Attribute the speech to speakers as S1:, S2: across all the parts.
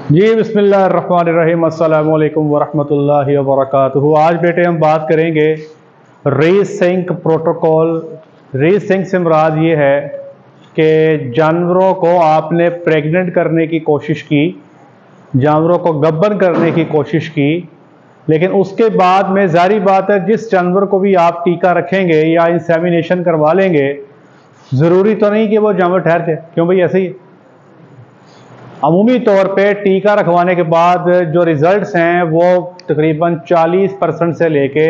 S1: जी बिस्मिल्लाहिर्रहमानिर्रहीम, अस्सलामु अलैकुम वरहमतुल्लाहि वबरकातुहू। आज बेटे हम बात करेंगे रीसिंक प्रोटोकॉल। रीसिंक से मुराद ये है कि जानवरों को आपने प्रेग्नेंट करने की कोशिश की, जानवरों को गब्बर करने की कोशिश की, लेकिन उसके बाद में जारी बात है जिस जानवर को भी आप टीका रखेंगे या इंसेमिनेशन करवा लेंगे, ज़रूरी तो नहीं कि वो जानवर ठहर जाए। क्यों भाई? ऐसे ही अमूमी तौर पे टीका रखवाने के बाद जो रिजल्ट्स हैं वो तकरीबन 40% से लेके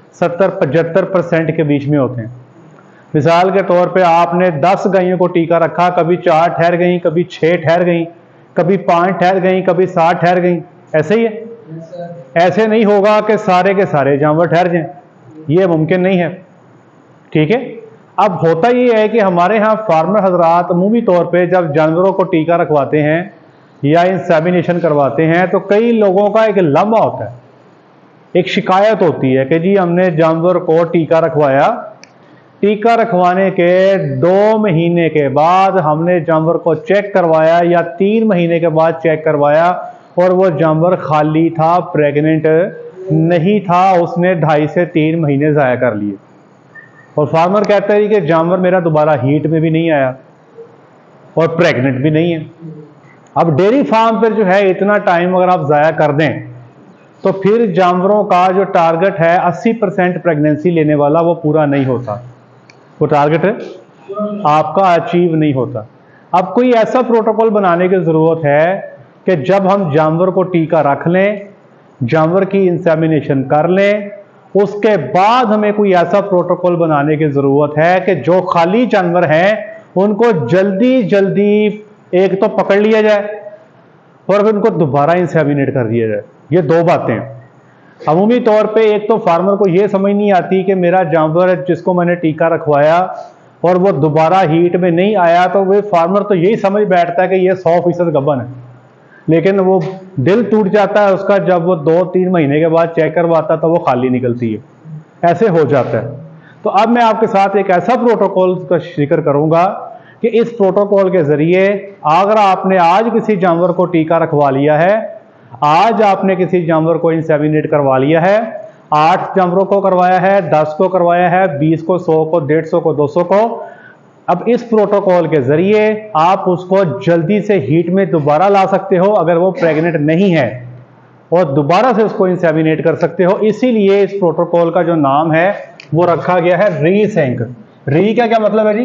S1: 70-75% के बीच में होते हैं। मिसाल के तौर पे आपने 10 गायों को टीका रखा, कभी 4 ठहर गई, कभी 6 ठहर गई, कभी 5 ठहर गई, कभी 7 ठहर गई। ऐसे ही है। ऐसे नहीं होगा कि सारे के सारे जानवर ठहर जाएं, ये मुमकिन नहीं है। ठीक है। अब होता ये है कि हमारे यहाँ फार्मर हजरात अमूमी तौर पे जब जानवरों को टीका रखवाते हैं या इंसेमिनेशन करवाते हैं तो कई लोगों का एक लम्हा होता है, एक शिकायत होती है कि जी हमने जानवर को टीका रखवाया, टीका रखवाने के 2 महीने के बाद हमने जानवर को चेक करवाया या 3 महीने के बाद चेक करवाया और वो जानवर खाली था, प्रेग्नेंट नहीं था, उसने 2.5 से 3 महीने ज़ाया कर लिए। और फार्मर कहता है कि जानवर मेरा दोबारा हीट में भी नहीं आया और प्रेग्नेंट भी नहीं है। अब डेयरी फार्म पर जो है इतना टाइम अगर आप ज़ाया कर दें तो फिर जानवरों का जो टारगेट है 80% प्रेगनेंसी लेने वाला वो पूरा नहीं होता, वो टारगेट आपका अचीव नहीं होता। अब कोई ऐसा प्रोटोकॉल बनाने की ज़रूरत है कि जब हम जानवर को टीका रख लें, जानवर की इंसेमिनेशन कर लें, उसके बाद हमें कोई ऐसा प्रोटोकॉल बनाने की ज़रूरत है कि जो खाली जानवर हैं उनको जल्दी जल्दी एक तो पकड़ लिया जाए और फिर उनको दोबारा इंसेमिनेट कर दिया जाए। ये 2 बातें अमूमी तौर पे, एक तो फार्मर को ये समझ नहीं आती कि मेरा जानवर जिसको मैंने टीका रखवाया और वो दोबारा हीट में नहीं आया, तो वो फार्मर तो यही समझ बैठता है कि ये 100% गब्बन है, लेकिन वो दिल टूट जाता है उसका जब वो 2-3 महीने के बाद चेक करवाता तो वो खाली निकलती है। ऐसे हो जाता है। तो अब मैं आपके साथ एक ऐसा प्रोटोकॉल का जिक्र करूंगा कि इस प्रोटोकॉल के जरिए अगर आपने आज किसी जानवर को टीका रखवा लिया है, आज आपने किसी जानवर को इंसेमिनेट करवा लिया है, 8 जानवरों को करवाया है, 10 को करवाया है, 20 को, 100 को, 150 को, 200 को, अब इस प्रोटोकॉल के जरिए आप उसको जल्दी से हीट में दोबारा ला सकते हो अगर वो प्रेग्नेंट नहीं है, और दोबारा से उसको इंसेमिनेट कर सकते हो। इसीलिए इस प्रोटोकॉल का जो नाम है वो रखा गया है रीसिंक। री का क्या मतलब है जी?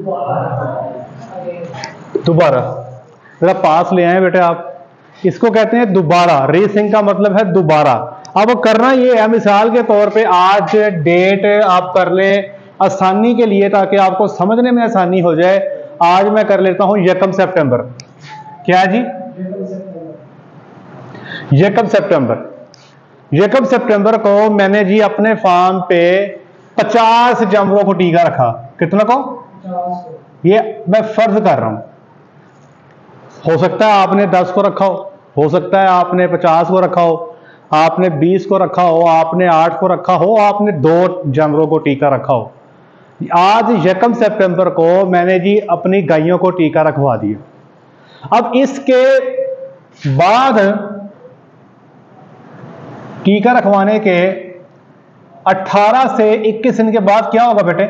S1: दोबारा। जरा पास ले आए बेटे आप। इसको कहते हैं दोबारा। रीसिंक का मतलब है दोबारा। अब करना ये है, मिसाल के तौर पे आज डेट आप कर लें आसानी के लिए, ताकि आपको समझने में आसानी हो जाए। आज मैं कर लेता हूं 1 सितंबर। क्या है जी? 1 सितंबर। 1 सितंबर को मैंने जी अपने फार्म पे 50 जानवरों को टीका रखा। कितना को? 50। ये मैं फर्ज कर रहा हूं, हो सकता है आपने 10 को रखा हो सकता है आपने 50 को रखा हो, आपने 20 को रखा हो, आपने 8 को रखा हो, आपने 2 जानवरों को टीका रखा हो। आज 1 सितंबर को मैंने जी अपनी गायों को टीका रखवा दिया। अब इसके बाद टीका रखवाने के 18 से 21 दिन के बाद क्या होगा बेटे?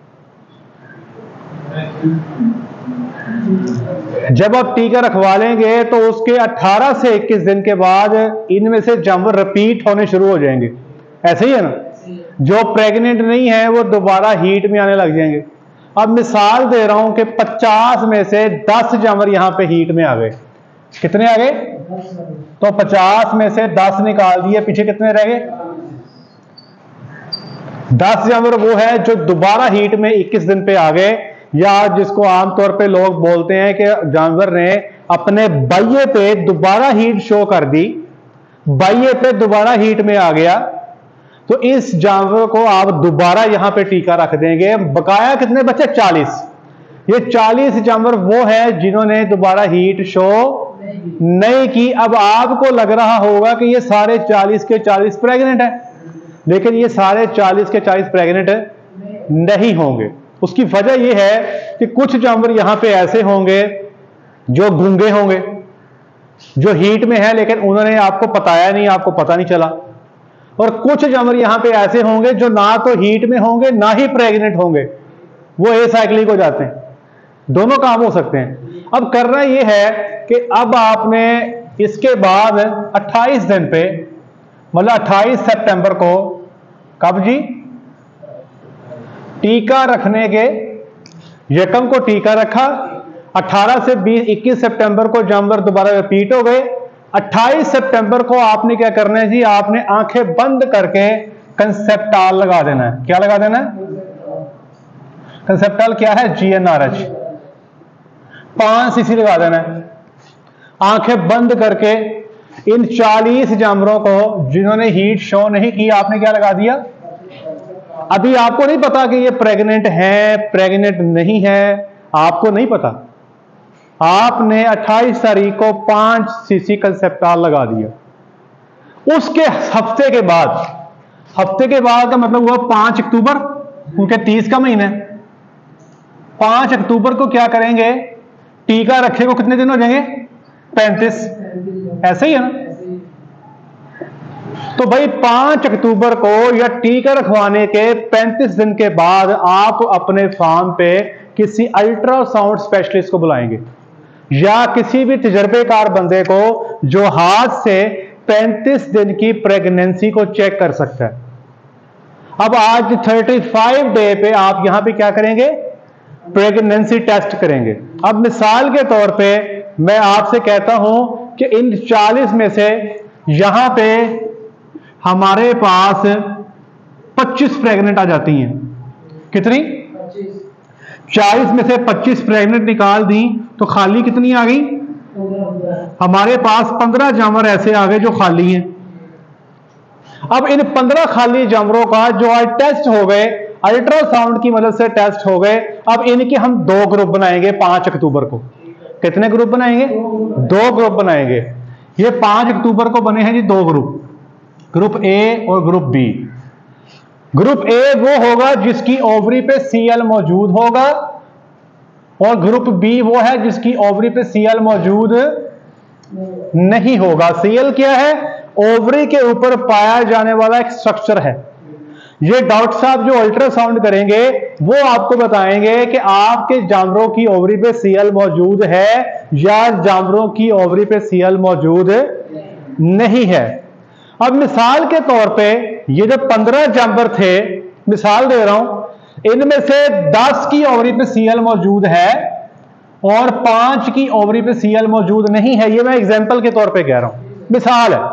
S1: जब आप टीका रखवा लेंगे तो उसके 18 से 21 दिन के बाद इनमें से जानवर रिपीट होने शुरू हो जाएंगे। ऐसे ही है ना? जो प्रेग्नेंट नहीं है वो दोबारा हीट में आने लग जाएंगे। अब मिसाल दे रहा हूं कि 50 में से 10 जानवर यहां पे हीट में आ गए। कितने आ गए? तो 50 में से 10 निकाल दिए, पीछे कितने रह गए? 10 जानवर वो है जो दोबारा हीट में 21 दिन पे आ गए, या जिसको आमतौर पे लोग बोलते हैं कि जानवर ने अपने बाह्य पे दोबारा हीट शो कर दी, बाह्य पे दोबारा हीट में आ गया, तो इस जानवर को आप दोबारा यहां पे टीका रख देंगे। बकाया कितने बचे? 40। ये 40 जानवर वो है जिन्होंने दोबारा हीट शो नहीं की। अब आपको लग रहा होगा कि ये सारे 40 के 40 प्रेग्नेंट है, लेकिन ये सारे 40 के 40 प्रेग्नेंट नहीं होंगे। उसकी वजह यह है कि कुछ जानवर यहां पे ऐसे होंगे जो गूंगे होंगे, जो हीट में है लेकिन उन्होंने आपको बताया नहीं, आपको पता नहीं चला। और कुछ जानवर यहां पे ऐसे होंगे जो ना तो हीट में होंगे ना ही प्रेग्नेंट होंगे, वो एसाइक्लिक हो जाते हैं। दोनों काम हो सकते हैं। अब करना यह है कि अब आपने इसके बाद 28 दिन पे, मतलब 28 सितंबर को, कब जी, टीका रखने के, यकम को टीका रखा, 18 से 21 सितंबर को जानवर दोबारा रिपीट हो गए। 28 सितंबर को आपने क्या करना है जी, आपने आंखें बंद करके कंसेप्टाल लगा देना है। क्या लगा देना है? कंसेप्टाल क्या है? GnRH 5 cc लगा देना है। आंखें बंद करके इन 40 जानवरों को जिन्होंने हीट शो नहीं की, आपने क्या लगा दिया? अभी आपको नहीं पता कि ये प्रेग्नेंट है प्रेग्नेंट नहीं है, आपको नहीं पता। आपने 28 तारीख को 5 cc कंसेप्टाल लगा दिया। उसके हफ्ते के बाद का मतलब हुआ 5 अक्टूबर, क्योंकि 30 का महीना है। 5 अक्टूबर को क्या करेंगे? टीका रखे को कितने दिन हो जाएंगे? 35। ऐसे ही है ना? तो भाई 5 अक्टूबर को या टीका रखवाने के 35 दिन के बाद आप अपने फार्म पे किसी अल्ट्रासाउंड स्पेशलिस्ट को बुलाएंगे या किसी भी तजर्बेकार बंदे को जो हाथ से 35 दिन की प्रेगनेंसी को चेक कर सकता है। अब आज 35 डे पे आप यहां पे क्या करेंगे? प्रेगनेंसी टेस्ट करेंगे। अब मिसाल के तौर पे मैं आपसे कहता हूं कि इन 40 में से यहां पे हमारे पास 25 प्रेग्नेंट आ जाती हैं। कितनी? 40 में से 25 प्रेग्नेंट निकाल दी तो खाली कितनी आ गई? हमारे पास 15 जानवर ऐसे आ गए जो खाली हैं। अब इन 15 खाली जानवरों का जो आज टेस्ट हो गए, अल्ट्रासाउंड की मदद से टेस्ट हो गए, अब इनके हम 2 ग्रुप बनाएंगे 5 अक्टूबर को। कितने ग्रुप बनाएंगे? 2 ग्रुप बनाएंगे। ये 5 अक्टूबर को बने हैं जी 2 ग्रुप, ग्रुप ए और ग्रुप बी। ग्रुप ए वो होगा जिसकी ओवरी पे सीएल मौजूद होगा, और ग्रुप बी वो है जिसकी ओवरी पे सीएल मौजूद नहीं होगा। सीएल क्या है? ओवरी के ऊपर पाया जाने वाला एक स्ट्रक्चर है। ये डॉक्टर साहब जो अल्ट्रासाउंड करेंगे वो आपको बताएंगे कि आपके जानवरों की ओवरी पे सीएल मौजूद है या जानवरों की ओवरी पे सीएल मौजूद नहीं है। अब मिसाल के तौर पे ये जो 15 जानवर थे, मिसाल दे रहा हूं, इनमें से 10 की ओवरी पे सीएल मौजूद है और 5 की ओवरी पे सीएल मौजूद नहीं है। ये मैं एग्जांपल के तौर पे कह रहा हूं, मिसाल है।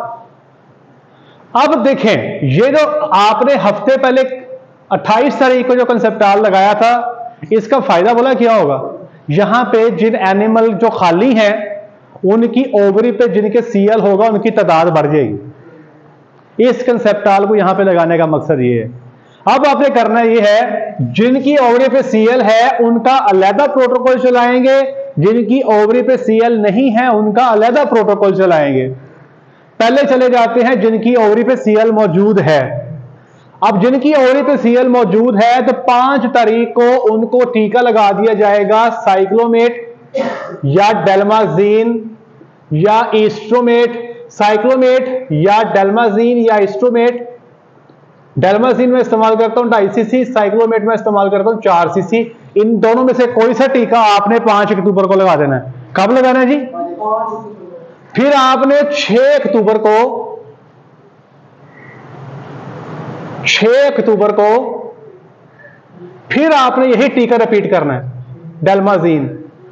S1: अब देखें, ये जो आपने हफ्ते पहले 28 तारीख को जो कंसेप्टाल लगाया था, इसका फायदा बोला क्या होगा? यहां पे जिन एनिमल जो खाली हैं उनकी ओवरी पे जिनके सीएल होगा उनकी तादाद बढ़ जाएगी। इस कंसेप्टाल को यहां पे लगाने का मकसद ये है। अब आपने करना ये है, जिनकी ओवरी पे सीएल है उनका अलहदा प्रोटोकॉल चलाएंगे, जिनकी ओवरी पे सीएल नहीं है उनका अलहदा प्रोटोकॉल चलाएंगे। पहले चले जाते हैं जिनकी ओवरी पे सीएल मौजूद है। अब जिनकी ओवरी पे सीएल मौजूद है तो 5 तारीख को उनको टीका लगा दिया जाएगा साइक्लोमेट या डेल्माजीन या एस्ट्रोमेट। साइक्लोमेट या डेल्माजीन या एस्ट्रोमेट। डेल्माजीन में इस्तेमाल करता हूं 2.5 cc, साइक्लोमेट में इस्तेमाल करता हूं 4 cc। इन दोनों में से कोई सा टीका आपने 5 अक्टूबर को लगा देना है। कब लगाना है जी? फिर आपने 6 अक्टूबर को फिर आपने यही टीका रिपीट करना है, डेल्माजीन।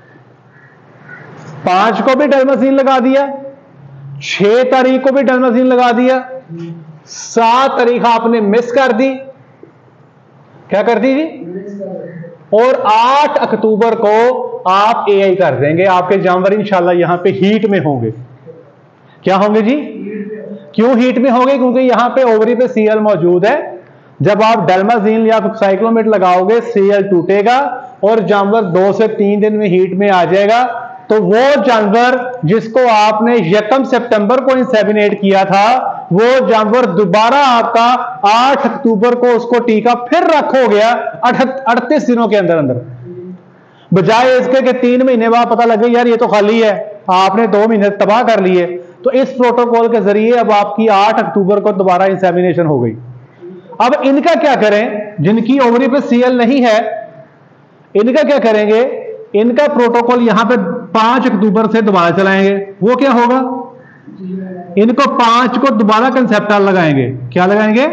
S1: 5 को भी डेल्माजीन लगा दिया, 6 तारीख को भी डेल्माजीन लगा दिया, 7 तारीख आपने मिस कर दी। क्या कर दी जी? और 8 अक्टूबर को आप एआई कर देंगे। आपके जानवर इंशाल्लाह यहां पे हीट में होंगे। क्या होंगे जी? क्यों हीट में होंगे? क्योंकि यहां पे ओवरी पे सीएल मौजूद है। जब आप डेल्माजीन या साइक्लोमेट लगाओगे सीएल टूटेगा और जानवर 2 से 3 दिन में हीट में आ जाएगा। तो वो जानवर जिसको आपने 1 सितंबर को इंसेमिनेट किया था, वो जानवर दोबारा आपका 8 अक्टूबर को उसको टीका फिर रखो गया 38 दिनों के अंदर अंदर। बजाय इसके कि 3 महीने बाद पता लगे यार ये तो खाली है, आपने 2 महीने तबाह कर लिए। तो इस प्रोटोकॉल के जरिए अब आपकी 8 अक्टूबर को दोबारा इंसेमिनेशन हो गई। अब इनका क्या करें, जिनकी ओवरी पे सीएल नहीं है, इनका क्या करेंगे, इनका प्रोटोकॉल यहां पे 5 अक्टूबर से दोबारा चलाएंगे। वो क्या होगा, इनको 5 को दोबारा कंसेप्टाल लगाएंगे। क्या लगाएंगे,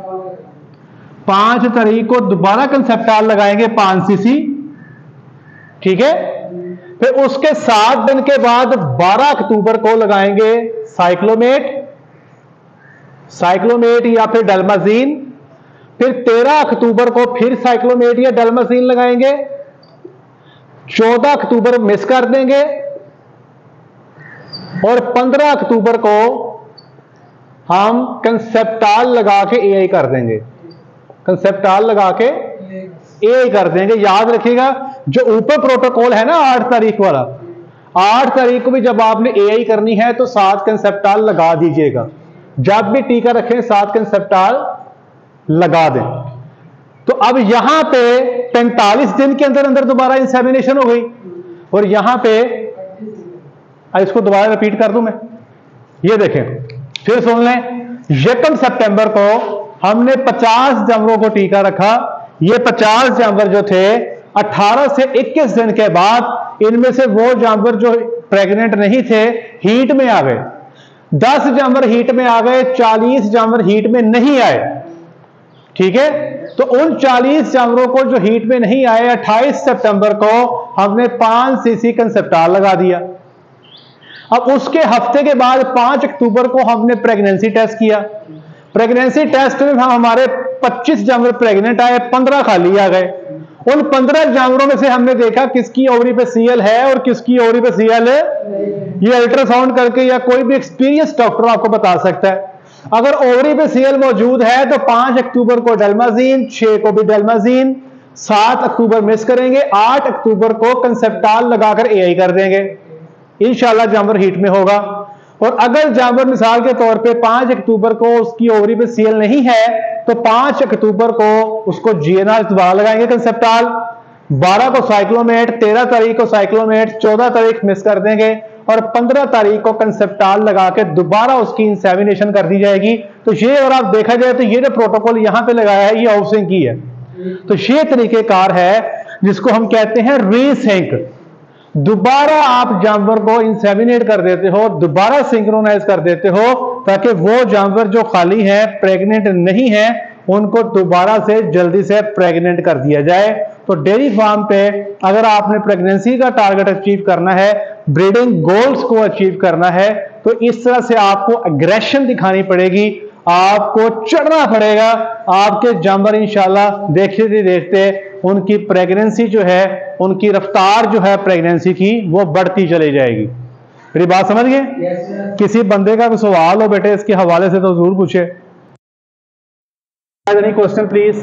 S1: 5 तारीख को दोबारा कंसेप्टाल लगाएंगे 5 सीसी, ठीक है। फिर उसके 7 दिन के बाद 12 अक्टूबर को लगाएंगे साइक्लोमेट या फिर डलमाजीन। फिर 13 अक्टूबर को फिर साइक्लोमेट या डलमाजीन लगाएंगे। 14 अक्टूबर मिस कर देंगे और 15 अक्टूबर को हम कंसेप्टाल लगा के एआई कर देंगे। कंसेप्टाल लगा के एआई कर देंगे। याद रखिएगा जो ऊपर प्रोटोकॉल है ना 8 तारीख वाला, 8 तारीख को भी जब आपने एआई करनी है तो 7 कंसेप्टाल लगा दीजिएगा। जब भी टीका रखें 7 कंसेप्टाल लगा दें। तो अब यहां पे 45 दिन के अंदर अंदर दोबारा इंसेमिनेशन हो गई। और यहां पे इसको दोबारा रिपीट कर दूं मैं, ये देखें फिर सुन लें। 1 सितंबर को हमने 50 जानवरों को टीका रखा। ये 50 जानवर जो थे 18 से 21 दिन के बाद इनमें से वो जानवर जो प्रेग्नेंट नहीं थे हीट में आ गए। 10 जानवर हीट में आ गए, 40 जानवर हीट में नहीं आए, ठीक है। तो उन 40 जानवरों को जो हीट में नहीं आए 28 सितंबर को हमने 5 सीसी कंसेप्टाल लगा दिया। अब उसके हफ्ते के बाद 5 अक्टूबर को हमने प्रेगनेंसी टेस्ट किया। प्रेगनेंसी टेस्ट में हमारे 25 जानवर प्रेग्नेंट आए, 15 खाली आ गए। उन 15 जानवरों में से हमने देखा किसकी ओवरी पे सीएल है और किसकी ओवरी पे सीएल है। ये अल्ट्रासाउंड करके या कोई भी एक्सपीरियंस डॉक्टर आपको बता सकता है। अगर ओवरी पे सीएल मौजूद है तो 5 अक्टूबर को डलमाजीन, 6 को भी डलमाजीन, 7 अक्टूबर मिस करेंगे, 8 अक्टूबर को कंसेप्टाल लगाकर एआई कर देंगे। इंशाल्लाह जानवर हीट में होगा। और अगर जानवर मिसाल के तौर पे 5 अक्टूबर को उसकी ओवरी पे सीएल नहीं है तो 5 अक्टूबर को उसको जीएनआर दोबारा लगाएंगे कंसेप्टाल, 12 को साइक्लोमेट, 13 तारीख को साइक्लोमेट, 14 तारीख मिस कर देंगे और 15 तारीख को कंसेप्टाल लगा के दोबारा उसकी इंसेमिनेशन कर दी जाएगी। तो ये अगर आप देखा जाए तो ये जो प्रोटोकॉल यहां पे लगाया है ये हाउसिंग की है। तो ये तरीकेकार है जिसको हम कहते हैं रीसिंक। दोबारा आप जानवर को इंसेमिनेट कर देते हो, दोबारा सिंक्रोनाइज कर देते हो ताकि वो जानवर जो खाली है प्रेग्नेंट नहीं है उनको दोबारा से जल्दी से प्रेग्नेंट कर दिया जाए। तो डेयरी फार्म पे अगर आपने प्रेगनेंसी का टारगेट अचीव करना है, ब्रीडिंग गोल्स को अचीव करना है, तो इस तरह से आपको एग्रेशन दिखानी पड़ेगी, आपको चढ़ना पड़ेगा। आपके जानवर इंशाल्लाह देखते देखते उनकी प्रेगनेंसी जो है, उनकी रफ्तार जो है प्रेगनेंसी की वो बढ़ती चली जाएगी। मेरी बात समझ गए? किसी बंदे का कोई सवाल हो बेटे इसके हवाले से तो जरूर पूछे। एनी क्वेश्चन प्लीज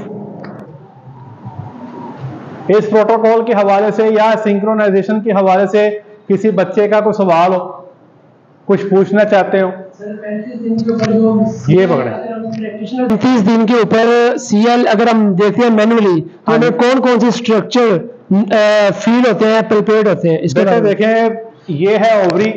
S1: इस प्रोटोकॉल के हवाले से या सिंक्रोनाइजेशन के हवाले से किसी बच्चे का कोई सवाल हो, कुछ पूछना चाहते हो? ये पकड़े
S2: 35 दिन के ऊपर सीएल अगर हम देखते हैं मैनुअली तो हमें कौन कौन से स्ट्रक्चर फील होते हैं, प्रिपेयर्ड होते हैं इसके बारे में
S1: देखें। ये है ओवरी,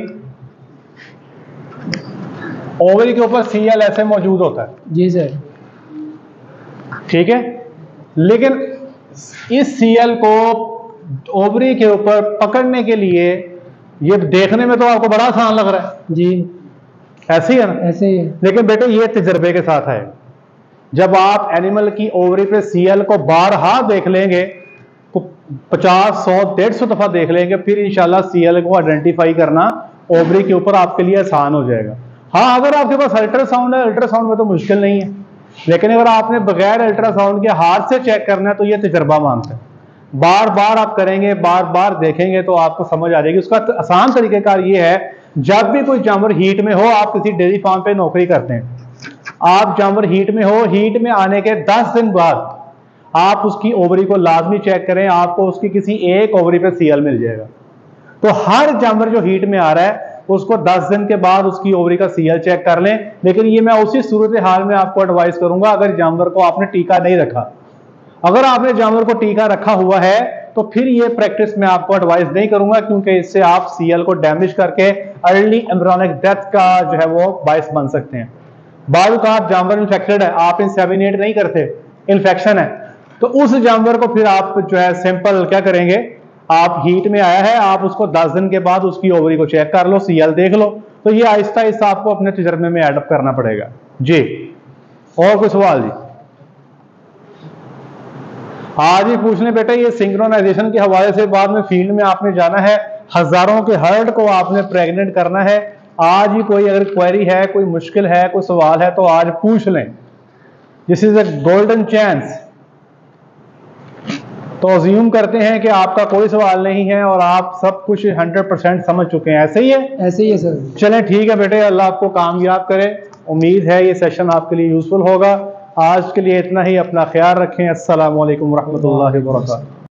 S1: ओवरी के ऊपर सीएल ऐसे मौजूद होता है।
S2: जी सर,
S1: ठीक है। लेकिन इस सीएल को ओवरी के ऊपर पकड़ने के लिए ये देखने में तो आपको बड़ा आसान लग रहा है
S2: जी,
S1: ऐसे ही है ना?
S2: ऐसे ही है।
S1: लेकिन बेटे ये तजर्बे के साथ है। जब आप एनिमल की ओवरी पे सीएल को बारहा देख लेंगे, 50, 100, 150 दफा देख लेंगे, फिर इंशाल्लाह सीएल को आइडेंटिफाई करना ओवरी के ऊपर आपके लिए आसान हो जाएगा। हाँ, अगर आपके पास अल्ट्रासाउंड है, अल्ट्रासाउंड में तो मुश्किल नहीं है, लेकिन अगर आपने बगैर अल्ट्रासाउंड के हाथ से चेक करना है तो यह तजर्बा मांगता है। बार बार आप करेंगे, बार बार देखेंगे तो आपको समझ आ जाएगी। उसका आसान तरीकेकार ये है, जब भी कोई जानवर हीट में हो, आप किसी डेयरी फार्म पे नौकरी करते हैं, आप जानवर हीट में हो, हीट में आने के 10 दिन बाद आप उसकी ओवरी को लाजमी चेक करें, आपको उसकी किसी एक ओवरी पे सीएल मिल जाएगा। तो हर जानवर जो हीट में आ रहा है उसको 10 दिन के बाद उसकी ओवरी का सीएल चेक कर लें। लेकिन ये मैं उसी सूरत हाल में आपको एडवाइस करूंगा अगर जानवर को आपने टीका नहीं रखा। अगर आपने जानवर को टीका रखा हुआ है तो फिर ये प्रैक्टिस मैं आपको एडवाइस नहीं करूंगा, क्योंकि इससे आप सीएल को डैमेज करके अर्ली एम्ब्रियोनिक डेथ का जो है वो बायस बन सकते हैं। बाद का जानवर इन्फेक्टेड है, आप इंसेमिनेट नहीं करते, इन्फेक्शन है, तो उस जानवर को फिर आप जो है सिंपल क्या करेंगे, आप हीट में आया है, आप उसको 10 दिन के बाद उसकी ओवरी को चेक कर लो, सीएल देख लो। तो ये आहिस्ता आहिस्ता आपको अपने तजर्बे में एडअप करना पड़ेगा जी। और कोई सवाल जी? आज ही पूछ लें बेटा, ये सिंक्रोनाइजेशन के हवाले से बाद में फील्ड में आपने जाना है, हजारों के हर्ड को आपने प्रेग्नेंट करना है। आज ही कोई अगर क्वेरी है, कोई मुश्किल है, कोई सवाल है तो आज पूछ लें, this is a golden chance. तो अज्यूम करते हैं कि आपका कोई सवाल नहीं है और आप सब कुछ 100% समझ चुके हैं, ऐसे ही है?
S2: ऐसे ही है सर।
S1: चलें ठीक है बेटे, अल्लाह आपको कामयाब करे। उम्मीद है ये सेशन आपके लिए यूजफुल होगा। आज के लिए इतना ही, अपना ख्याल रखें। अस्सलाम वालेकुम रहमतुल्लाहि व बरकातहू।